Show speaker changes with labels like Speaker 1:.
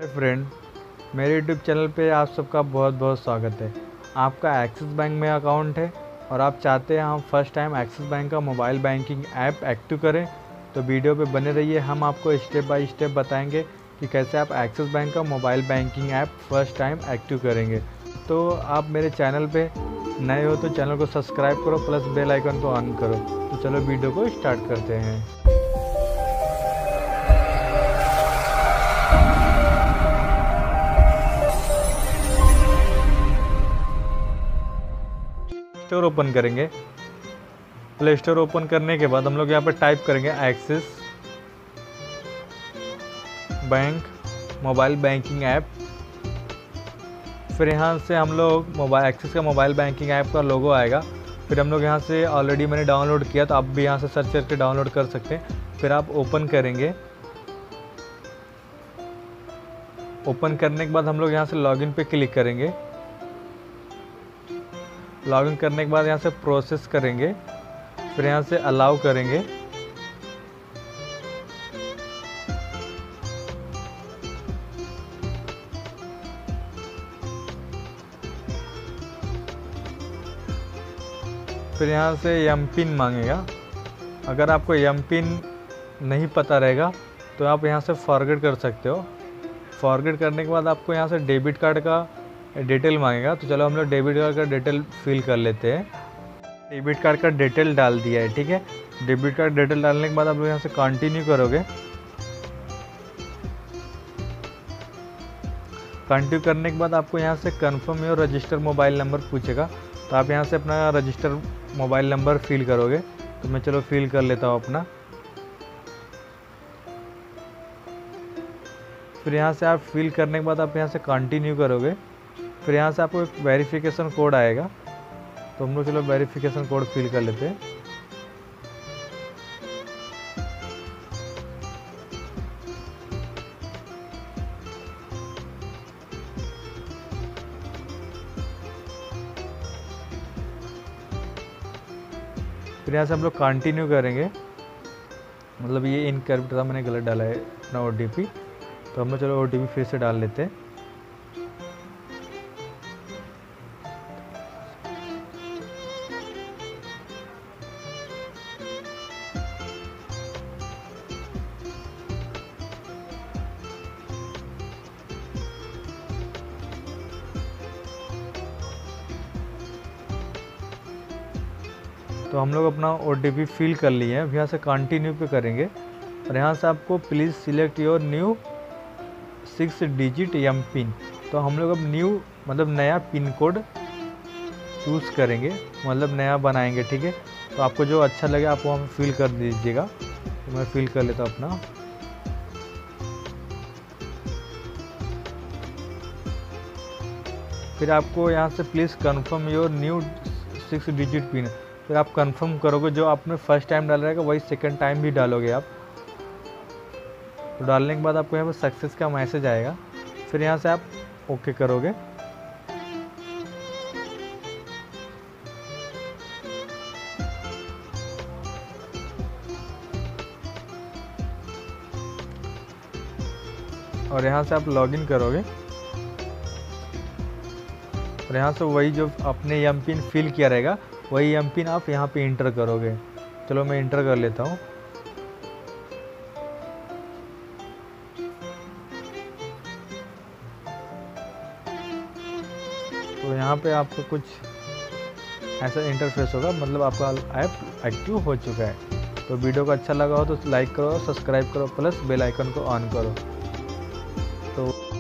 Speaker 1: हाय friend, मेरे YouTube channel पे आप सबका बहुत बहुत स्वागत है। आपका एक्सिस बैंक में अकाउंट है और आप चाहते हैं हम फर्स्ट टाइम एक्सिस बैंक का मोबाइल बैंकिंग ऐप एक्टिव करें, तो वीडियो पे बने रहिए। हम आपको स्टेप बाय स्टेप बताएंगे कि कैसे आप एक्सिस बैंक का mobile banking app first time active करेंगे। तो आप मेरे चैनल पे नए हो तो चैनल को सब्सक्राइब करो प्लस बेल आइकन को ऑन करो। तो चलो वीडियो को स्टार्ट करते हैं। स्टोर ओपन करेंगे। प्ले स्टोर ओपन करने के बाद हम लोग यहाँ पे टाइप करेंगे Axis bank mobile banking app. फिर यहाँ से हम लोग एक्सिस का मोबाइल बैंकिंग ऐप का लोगो आएगा। फिर हम लोग यहाँ से ऑलरेडी मैंने डाउनलोड किया तो आप भी यहाँ से सर्च करके डाउनलोड कर सकते हैं। फिर आप ओपन करेंगे। ओपन करने के बाद हम लोग यहाँ से लॉगिन पे क्लिक करेंगे। लॉगिन करने के बाद यहाँ से प्रोसेस करेंगे। फिर यहाँ से अलाउ करेंगे। फिर यहाँ से एम पिन मांगेगा। अगर आपको एम पिन नहीं पता रहेगा तो आप यहाँ से फॉरगेट कर सकते हो। फॉरगेट करने के बाद आपको यहाँ से डेबिट कार्ड का डिटेल मांगेगा। तो चलो हम लोग डेबिट कार्ड का डिटेल फिल कर लेते हैं। डेबिट कार्ड का डिटेल डाल दिया है, ठीक है। डेबिट कार्ड डिटेल डालने के बाद आप लोग यहाँ से कंटिन्यू करोगे। कंटिन्यू करने के बाद आपको यहाँ से confirm your register mobile number पूछेगा। तो आप यहाँ से अपना रजिस्टर मोबाइल नंबर फिल करोगे। तो मैं चलो फिल कर लेता हूँ अपना। फिर यहाँ से आप फिल करने के बाद आप यहाँ से कंटिन्यू करोगे। फिर यहाँ से आपको एक वेरिफिकेशन कोड आएगा। तो हम लोग चलो वेरिफिकेशन कोड फिल कर लेते हैं। फिर यहाँ से हम लोग कंटिन्यू करेंगे। मतलब ये इनकरेक्ट था, मैंने गलत डाला है अपना OTP। तो हम लोग चलो OTP फिर से डाल लेते हैं। तो हम लोग अपना OTP फिल कर लिए हैं। यहाँ से कंटिन्यू पे करेंगे और यहाँ से आपको please select your new 6 digit M pin. तो हम लोग अब न्यू मतलब नया पिन कोड चूज़ करेंगे, मतलब नया बनाएंगे, ठीक है। तो आपको जो अच्छा लगे आप वहाँ फिल कर दीजिएगा। तो मैं फिल कर लेता हूँ अपना। फिर आपको यहाँ से please confirm your new 6 digit pin. फिर आप कंफर्म करोगे। जो आपने फर्स्ट टाइम डाला रहेगा वही सेकंड टाइम भी डालोगे आप। तो डालने के बाद आपको यहाँ पर सक्सेस का मैसेज आएगा। फिर यहाँ से आप ओके करोगे। और यहाँ से आप लॉगिन करोगे और यहाँ से वही जो आपने एम पिन फिल किया रहेगा वही एम पिन आप यहाँ पे इंटर करोगे। चलो मैं इंटर कर लेता हूँ। तो यहाँ पे आपको कुछ ऐसा इंटरफेस होगा, मतलब आपका ऐप एक्टिव हो चुका है। तो वीडियो को अच्छा लगा हो तो लाइक करो, सब्सक्राइब करो प्लस बेल आइकन को ऑन करो। तो